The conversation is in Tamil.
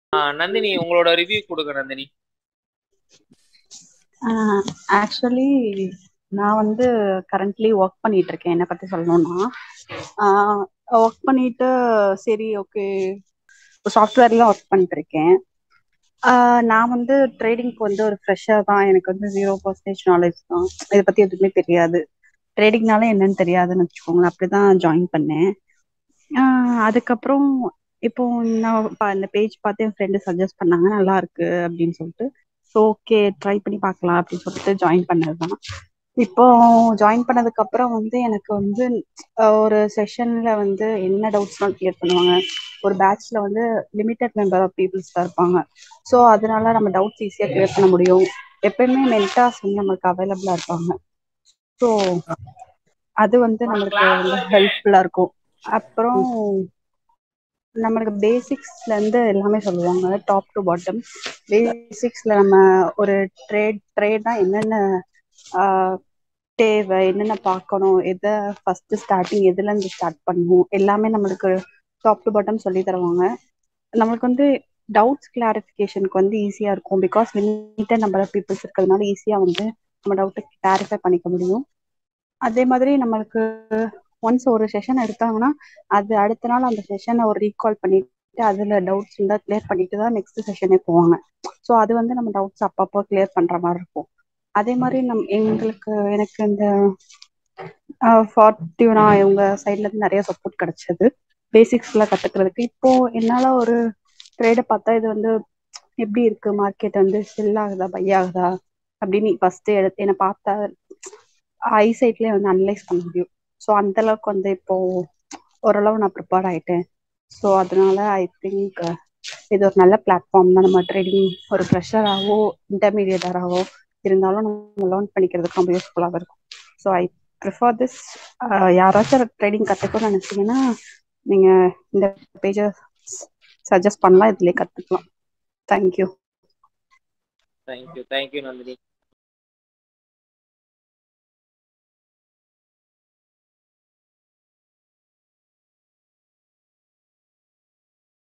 நந்தினி உங்களோட ரிவ்யூ கொடுங்க நந்தினி. ஆக்சுவலி நான் வந்து கரண்ட்லி ஒர்க் பண்ணிட்டு இருக்கேன். என்னை பத்தி சொல்லணும்னா ஒர்க் பண்ணிட்டு சரி ஓகே சாஃப்ட்வேர்ல ஒர்க் பண்ணிட்டு இருக்கேன். நான் வந்து ட்ரேடிங்க்கு வந்து ஒரு ஃப்ரெஷர் தான். எனக்கு வந்து 0% நாலேஜ் தான். இதை பத்தி எதுவுமே தெரியாது. ட்ரேடிங்னால என்னன்னு தெரியாதுன்னு வச்சுக்கோங்களேன். அப்படிதான் ஜாயின் பண்ணேன். அதுக்கப்புறம் இப்போ நான் இந்த பேஜ் பார்த்து என் ஃப்ரெண்டு சஜஸ்ட் பண்ணாங்க, நல்லா இருக்கு அப்படின்னு சொல்லிட்டு. ஸோ ஓகே ட்ரை பண்ணி பார்க்கலாம் அப்படின்னு சொல்லிட்டு ஜாயின் பண்ணதுதான். இப்போ ஜாயின் பண்ணதுக்கு அப்புறம் வந்து எனக்கு வந்து ஒரு செஷன்ல வந்து என்ன டவுட்ஸ்லாம் கிளியர் பண்ணுவாங்க. ஒரு பேட்ச்ல வந்து லிமிட்டட் நம்பர் ஆஃப் பீப்புள்ஸ் தான் இருப்பாங்க. ஸோ அதனால நம்ம டவுட்ஸ் ஈஸியாக கிளியர் பண்ண முடியும். எப்பயுமே மென்டார்ஸ் வந்து நம்மளுக்கு அவைலபிளா இருப்பாங்க. ஸோ அது வந்து நம்மளுக்கு வந்து ஹெல்ப்ஃபுல்லா இருக்கும். அப்புறம் நம்மளுக்கு பேசிக்ஸ்ல இருந்து எல்லாமே சொல்லுவாங்க, டாப் டு பாட்டம். பேசிக்ஸ்ல நம்ம ஒரு ட்ரேட்னா என்னென்ன தேவை, என்னென்ன பார்க்கணும், எதை ஃபர்ஸ்ட் ஸ்டார்டிங் எதுல இருந்து ஸ்டார்ட் பண்ணணும், எல்லாமே நம்மளுக்கு டாப் டு பாட்டம் சொல்லி தருவாங்க. நம்மளுக்கு வந்து டவுட்ஸ் கிளாரிஃபிகேஷனுக்கு வந்து ஈஸியா இருக்கும். Because limited number of peoples இருக்கிறதுனால ஈஸியா வந்து நம்ம டவுட்டை கிளாரிஃபை பண்ணிக்க முடியும். அதே மாதிரி நம்மளுக்கு ஒன்ஸ் ஒரு செஷன் எடுத்தாங்கன்னா அது அடுத்த நாள் அந்த செஷனை ஒரு ரீகால் பண்ணிட்டு அதுல டவுட்ஸ் இருந்தால் கிளியர் பண்ணிட்டு தான் நெக்ஸ்ட் செஷனே போவாங்க. ஸோ அது வந்து நம்ம டவுட்ஸ் அப்பப்போ கிளியர் பண்ற மாதிரி இருக்கும். அதே மாதிரி எனக்கு இந்த ஃபார்ட்யூனா இவங்க சைட்ல இருந்து நிறைய சப்போர்ட் கிடைச்சது பேசிக்ஸ்லாம் கத்துக்கிறதுக்கு. இப்போ என்னால ஒரு ட்ரேடை பார்த்தா இது வந்து எப்படி இருக்கு, மார்க்கெட் வந்து செல் ஆகுதா பை ஆகுதா அப்படின்னு ஃபர்ஸ்ட் எடுத்து என்னை பார்த்தா ஐசைட்லேயே வந்து அனலைஸ் பண்ண முடியும். ஸோ அந்த அளவுக்கு வந்து இப்போ ஓரளவு நான் ப்ரிப்பேர் ஆயிட்டேன். ஸோ அதனால ஐ திங்க் இது ஒரு நல்ல பிளாட்ஃபார்ம் தான். நம்ம ட்ரேடிங் ஒரு ஃப்ரெஷராகவோ இன்டர்மீடியட்டாகவோ இருந்தாலும் நம்ம லேர்ன் பண்ணிக்கிறதுக்கு ரொம்ப யூஸ்ஃபுல்லாக இருக்கும். So I prefer this. யாராச்சும் ட்ரேடிங் கற்றுக்கணும்னு நினச்சிங்கன்னா நீங்கள் இந்த பேஜை சஜஸ்ட் பண்ணலாம், இதுலேயே கற்றுக்கலாம். தேங்க்யூ. தேங்க்யூ நந்தினி.